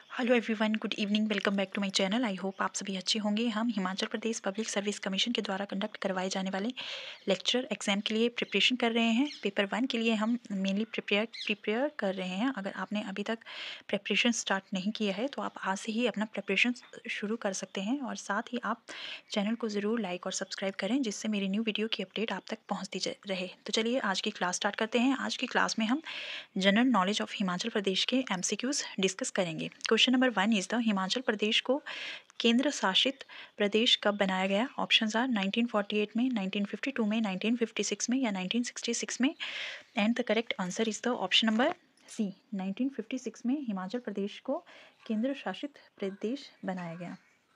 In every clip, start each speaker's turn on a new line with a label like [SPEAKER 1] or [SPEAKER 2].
[SPEAKER 1] Hello everyone, good evening. Welcome back to my channel. I hope आप सभी अच्छे होंगे। हम Himachal Pradesh public service commission के द्वारा कंडक्ट करवाए जाने वाले लेक्चर एग्जाम के लिए प्रिपरेशन कर रहे हैं। पेपर 1 के लिए हम मेनली प्रिपेयर कर रहे हैं। अगर आपने अभी तक प्रिपरेशन स्टार्ट नहीं किया है तो आप आज से ही अपना प्रिपरेशन शुरू कर सकते हैं और साथ ही आप चैनल को ज़रूर लाइक और सब्सक्राइब करें, जिससे मेरी न्यू वीडियो की अपडेट आप तक पहुँचती रहे। तो चलिए आज की क्लास स्टार्ट करते हैं। आज की क्लास में हम general knowledge of Himachal Pradesh के एमसीक्यूज डिस्कस करेंगे। Question number 1 is the Himachal Pradesh को केंद्र शासित प्रदेश कब बनाया गया? ऑप्शंस आर 1948 में, 1952 में, 1956 में या 1966 में। And the correct answer is the option number C, 1956 में हिमाचल प्रदेश को केंद्र शासित प्रदेश बनाया गया।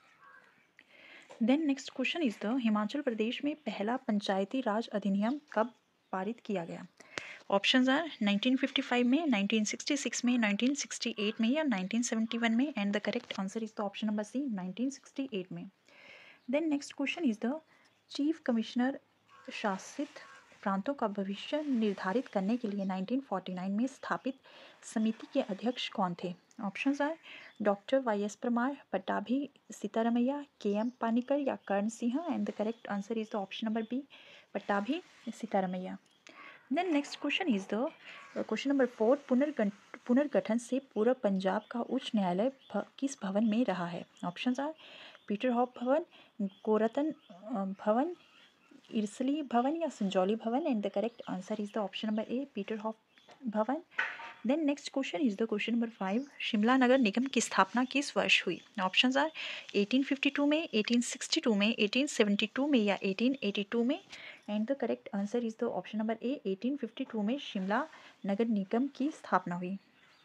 [SPEAKER 1] Then next question is the Himachal Pradesh में पहला पंचायती राज अधिनियम कब पारित किया गया? ऑप्शंस आर 1955 में, 1966 में, 1968 में या 1971 में। And the correct answer is the option number C, 1968 में। Then next question is the chief commissioner शासित प्रांतों का भविष्य निर्धारित करने के लिए 1949 में स्थापित समिति के अध्यक्ष कौन थे? Options are doctor Y S. Parmar, Pattabhi Sitaramayya, K M. Panikkar या Karan Singh. And the correct answer is the option number B, Pattabhi Sitaramayya. Then next question is the question number 4, पुनर्गठन से पूर्व पंजाब का उच्च न्यायालय किस भवन में रहा है? ऑप्शंस आर पीटरहॉफ भवन, गोरतन भवन, इरसली भवन या संजौली भवन। And the correct answer is the option number A, Peterhoff भवन। Then next question is the question number 5, Shimla नगर निगम की स्थापना किस वर्ष हुई? ऑप्शंस आर 1852 में, 1862 में, 1872 में या 1882 में। And the correct answer is the option number A, 1852 में शिमला नगर निगम की स्थापना हुई।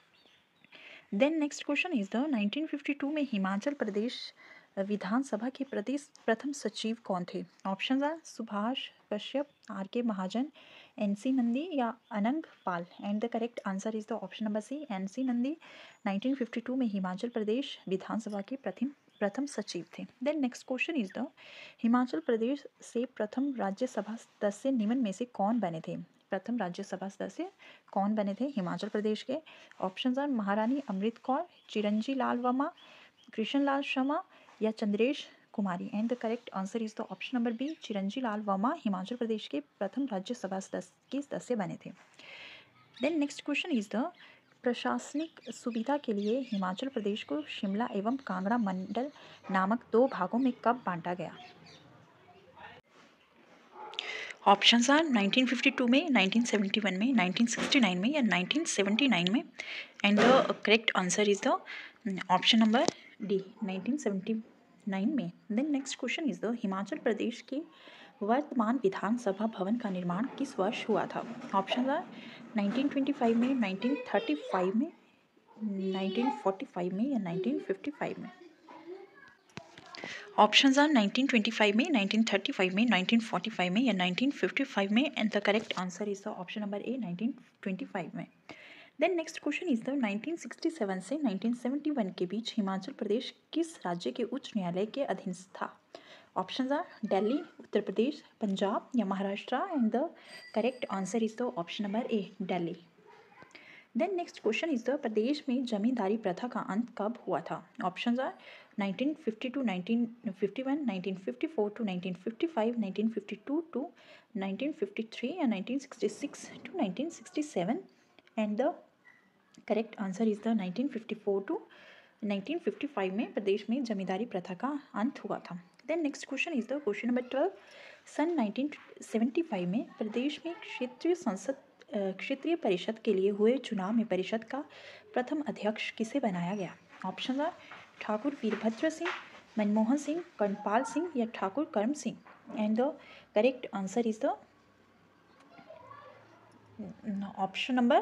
[SPEAKER 1] Then next question is the 1952 में हिमाचल प्रदेश विधानसभा के प्रथम सचिव कौन थे? Options are Subhash Kashyap, R K. Mahajan, N C. Nandi या Anang Pal. And the correct answer is the option number C, N C. Nandi 1952 में हिमाचल प्रदेश विधानसभा के प्रथम सचिव थे। Then next question is the Himachal Pradesh से प्रथम राज्यसभा सदस्य निम्न में से कौन बने थे? प्रथम राज्यसभा सदस्य कौन बने थे हिमाचल प्रदेश के? ऑप्शंस आर महारानी अमृत कौर, चिरंजी लाल वर्मा, कृष्ण लाल शर्मा या Chandresh Kumari. And the correct answer is the option number B, Chiranji Lal Verma Himachal Pradesh के प्रथम राज्यसभा के सदस्य बने थे। Then next question is the प्रशासनिक सुविधा के लिए हिमाचल प्रदेश को शिमला एवं कांगड़ा मंडल नामक दो भागों में कब बांटा गया? ऑप्शंस आर 1952 में, 1971 में, 1969 में या 1979 में। And the correct answer is the option number D, 1979 में। Then next question is the Himachal Pradesh के वर्तमान विधानसभा भवन का निर्माण किस वर्ष हुआ था? ऑप्शन आर 1925 में, 1935 में, 1945 में या 1955 में। ऑप्शंस आर 1925 में, 1935 में, 1945 में या 1955 में। And the correct answer is the option number A, 1925 में। Then next question is the 1967 से 1971 के बीच हिमाचल प्रदेश किस राज्य के उच्च न्यायालय के अधीन था? ऑप्शंस आर दिल्ली, उत्तर प्रदेश, पंजाब या Maharashtra. And the correct answer is the option number A, Delhi. Then next question is the प्रदेश में जमींदारी प्रथा का अंत कब हुआ था? Options are 1950 to 1951, 1954 to 1955, 1952 to 1953 या 1966 to 1967। And the correct answer is the 1954 to 1955 में प्रदेश में जमींदारी प्रथा का अंत हुआ था। Then next question is the question number 12, सन 1975 में प्रदेश में क्षेत्रीय परिषद के लिए हुए चुनाव में परिषद का प्रथम अध्यक्ष किसे बनाया गया? ऑप्शन आर ठाकुर वीरभद्र सिंह, मनमोहन सिंह, कर्णपाल सिंह या Thakur Karam Singh. And the correct answer is the option number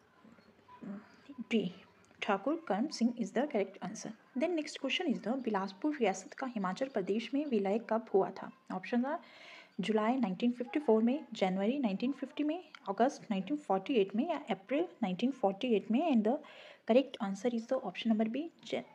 [SPEAKER 1] D, Thakur Karam Singh is the correct answer. Then next question is the Bilaspur रियासत का हिमाचल प्रदेश में विलय कब हुआ था? ऑप्शन आर जुलाई 1954 में, जनवरी 1950 में, अगस्त 1948 में या अप्रैल 1948 में। And the correct answer is the option number B,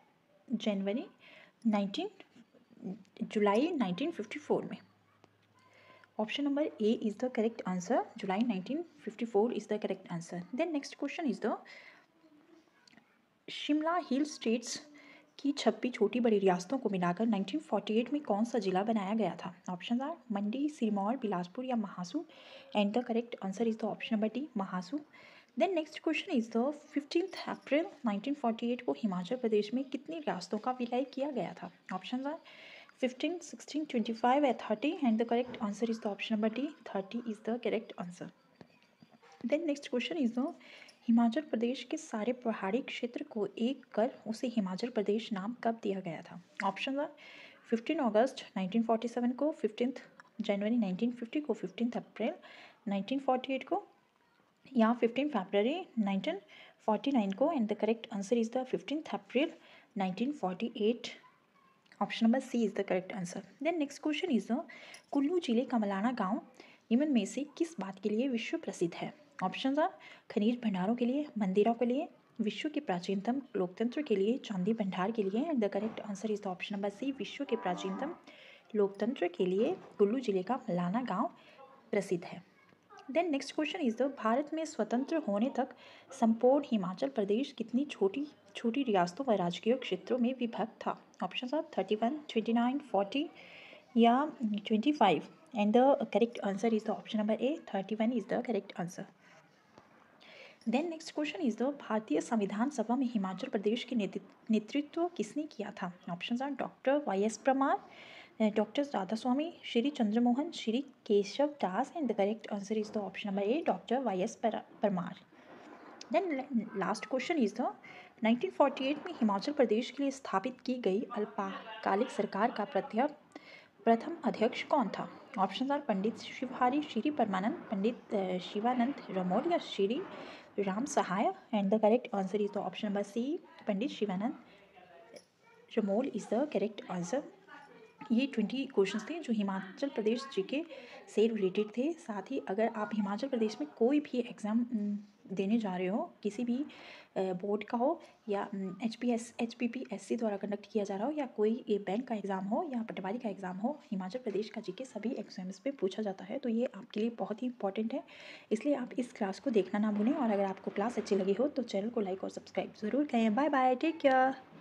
[SPEAKER 1] जुलाई 1954 में। Option number A is the correct answer, July 1954 is the correct answer. Then next question is the Shimla hill states की 26 छोटी बड़ी रियासतों को मिलाकर 1948 में कौन सा जिला बनाया गया था? ऑप्शन आर मंडी, सिरमौर, बिलासपुर या Mahasu. And the correct answer is the option number D, Mahasu. Then next question is the 15 अप्रैल 1948 को हिमाचल प्रदेश में कितनी रियासतों का विलय किया गया था? ऑप्शन आर 15, 16, 25 या 30। And the correct answer is the option number D, 30 is the correct answer. Then next question is the Himachal Pradesh के सारे पहाड़ी क्षेत्र को एक कर उसे हिमाचल प्रदेश नाम कब दिया गया था? ऑप्शन आर 15 अगस्त 1947 को, 15 जनवरी 1950 को, 15 अप्रैल 1948 को या 15 फरवरी 1949 को। And the correct answer is the 15 April 1948। Option number C is the correct answer. Then next question is the Kullu जिले का मलाना गांव निम्न में से किस बात के लिए विश्व प्रसिद्ध है? ऑप्शन आर खनिज भंडारों के लिए, मंदिरों के लिए, विश्व के प्राचीनतम लोकतंत्र के लिए, चांदी भंडार के लिए। And the correct answer is the option number C, विश्व के प्राचीनतम लोकतंत्र के लिए कुल्लू जिले का मलाना गांव प्रसिद्ध है। Then next question is the Bharat में स्वतंत्र होने तक संपूर्ण हिमाचल प्रदेश कितनी छोटी छोटी रियासतों व राजकीय क्षेत्रों में विभक्त था? ऑप्शन आर 31, 29, 40 या 25। And the correct answer is the option number A, 31 is the correct answer. Then next question is the भारतीय संविधान सभा में हिमाचल प्रदेश के नेतृत्व किसने किया था? Option are doctor Y S. Parmar, doctor Radha Swami, Shri Chandramohan, Shri Keshav Das. And the correct answer is the option number A, doctor Y S. Parmar. Then last question is the 1948 में हिमाचल प्रदेश के लिए स्थापित की गई अल्पकालिक सरकार का प्रथम अध्यक्ष कौन था? ऑप्शन आर पंडित शिवहारी, श्री परमानंद, पंडित शिवानंद रमोल या Shri Ram Sahay. And the correct answer is the option number C, Pandit Shivanand Ramol is the correct answer. ये 20 क्वेश्चंस थे जो हिमाचल प्रदेश जीके से रिलेटेड थे। साथ ही अगर आप हिमाचल प्रदेश में कोई भी एग्ज़ाम देने जा रहे हो, किसी भी बोर्ड का हो या HPPSC द्वारा कंडक्ट किया जा रहा हो या कोई बैंक का एग्ज़ाम हो या पटवारी का एग्ज़ाम हो, हिमाचल प्रदेश का जीके सभी एग्जाम्स पे पूछा जाता है। तो ये आपके लिए बहुत ही इंपॉर्टेंट है, इसलिए आप इस क्लास को देखना ना भूलें। और अगर आपको क्लास अच्छी लगी हो तो चैनल को लाइक और सब्सक्राइब ज़रूर करें। Bye bye, take care.